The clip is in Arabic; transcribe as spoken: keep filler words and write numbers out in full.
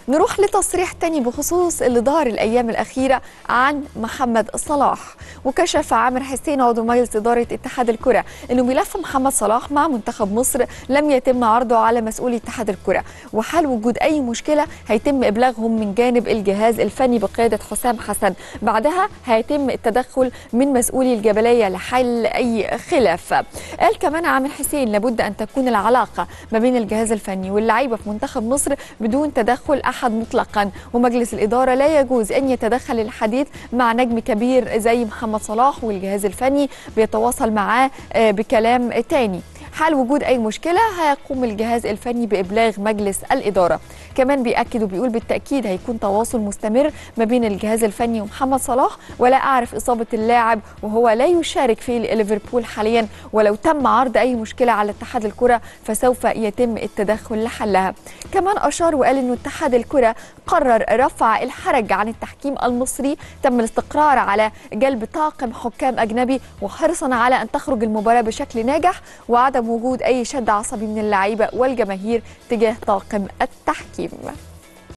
نروح لتصريح تاني بخصوص اللي ظهر الأيام الأخيرة عن محمد صلاح. وكشف عامر حسين عضو مجلس إدارة اتحاد الكرة إنه ملف محمد صلاح مع منتخب مصر لم يتم عرضه على مسؤولي اتحاد الكرة، وحال وجود أي مشكلة هيتم إبلاغهم من جانب الجهاز الفني بقيادة حسام حسن، بعدها هيتم التدخل من مسؤولي الجبلية لحل أي خلاف. قال كمان عامر حسين لابد أن تكون العلاقة ما بين الجهاز الفني واللعيبة في منتخب مصر بدون تدخل أحد مطلقا، ومجلس الإدارة لا يجوز أن يتدخل الحديث مع نجم كبير زي محمد صلاح والجهاز الفني بيتواصل معاه بكلام تاني. حال وجود أي مشكلة هيقوم الجهاز الفني بإبلاغ مجلس الإدارة. كمان بيأكد وبيقول بالتأكيد هيكون تواصل مستمر ما بين الجهاز الفني ومحمد صلاح، ولا أعرف إصابة اللاعب وهو لا يشارك في ليفربول حاليا، ولو تم عرض أي مشكلة على اتحاد الكرة فسوف يتم التدخل لحلها. كمان أشار وقال إنه اتحاد الكرة قرر رفع الحرج عن التحكيم المصري، تم الاستقرار على جلب طاقم حكام أجنبي وحرصا على أن تخرج المباراة بشكل ناجح، وعدم وجود أي شد عصبي من اللعيبة والجماهير تجاه طاقم التحكيم.